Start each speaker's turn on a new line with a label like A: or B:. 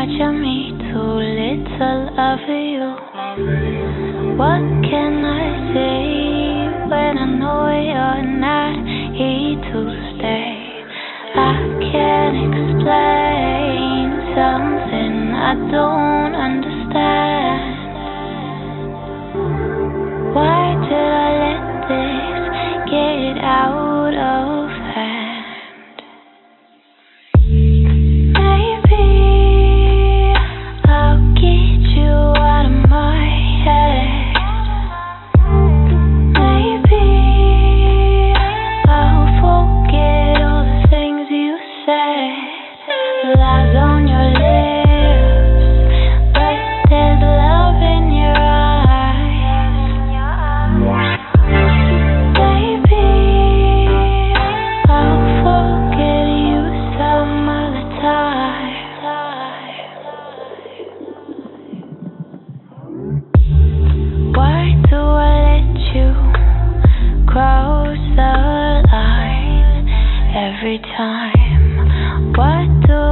A: much of me, too little of you. What can I say when I know you're not here to stay? I can't explain something I don't understand. Why did I let this get out of hand? Maybe I'll get you out of my head. Maybe I'll forget all the things you said. Lies on your lips, but there's love in your eyes. Maybe I'll forget you some other time. Why do I let you cross the line every time? What do